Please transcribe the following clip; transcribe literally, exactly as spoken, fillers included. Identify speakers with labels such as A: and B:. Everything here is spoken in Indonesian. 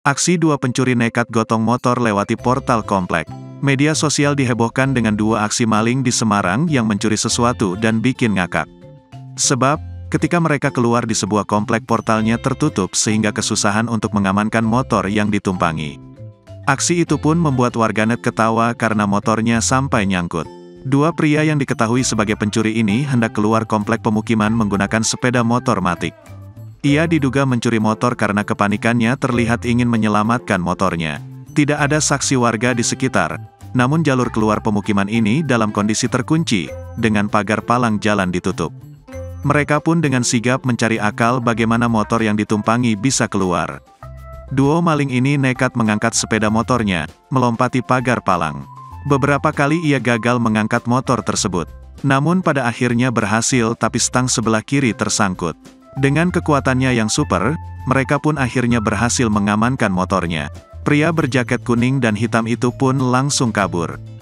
A: Aksi dua pencuri nekat gotong motor lewati portal komplek. Media sosial dihebohkan dengan dua aksi maling di Semarang yang mencuri sesuatu dan bikin ngakak. Sebab, ketika mereka keluar di sebuah komplek portalnya tertutup sehingga kesusahan untuk mengamankan motor yang ditumpangi. Aksi itu pun membuat warganet ketawa karena motornya sampai nyangkut. Dua pria yang diketahui sebagai pencuri ini hendak keluar komplek pemukiman menggunakan sepeda motor Matic. Ia diduga mencuri motor karena kepanikannya terlihat ingin menyelamatkan motornya. Tidak ada saksi warga di sekitar, namun jalur keluar pemukiman ini dalam kondisi terkunci, dengan pagar palang jalan ditutup. Mereka pun dengan sigap mencari akal bagaimana motor yang ditumpangi bisa keluar. Duo maling ini nekat mengangkat sepeda motornya, melompati pagar palang. Beberapa kali ia gagal mengangkat motor tersebut. Namun pada akhirnya berhasil tapi stang sebelah kiri tersangkut. Dengan kekuatannya yang super, mereka pun akhirnya berhasil mengamankan motornya. Pria berjaket kuning dan hitam itu pun langsung kabur.